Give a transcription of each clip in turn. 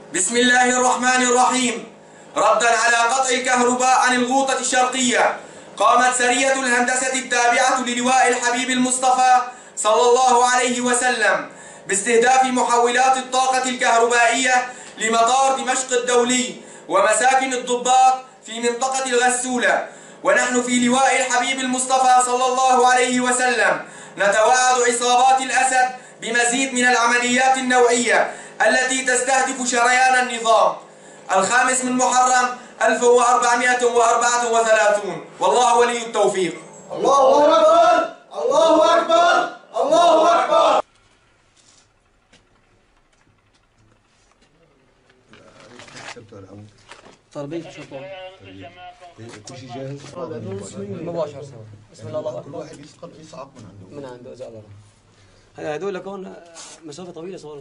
بسم الله الرحمن الرحيم. ردا على قطع الكهرباء عن الغوطة الشرقية، قامت سرية الهندسة التابعة للواء الحبيب المصطفى صلى الله عليه وسلم باستهداف محولات الطاقة الكهربائية لمطار دمشق الدولي ومساكن الضباط في منطقة الغسولة. ونحن في لواء الحبيب المصطفى صلى الله عليه وسلم نتوعد عصابات الأسد بمزيد من العمليات النوعية التي تستهدف شريان النظام. 5 محرم 1434، والله ولي التوفيق. الله أكبر الله أكبر الله أكبر. طلبية شطور كل شيء جاهز مباشر سوا. بسم الله الله كل أكبر. واحد يصعق من عنده إذا الله. هذول كون مسافة طويلة صوروا.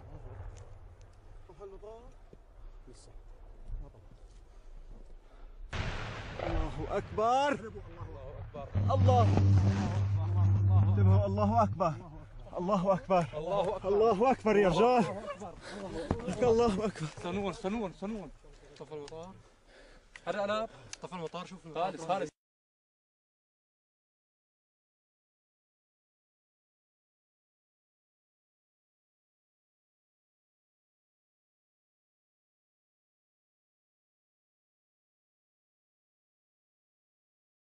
الله أكبر الله انتبهوا. الله أكبر الله أكبر الله أكبر يا رجال. الله أكبر. سنون طفى المطار. هذا أنا طفى المطار. شوف خالص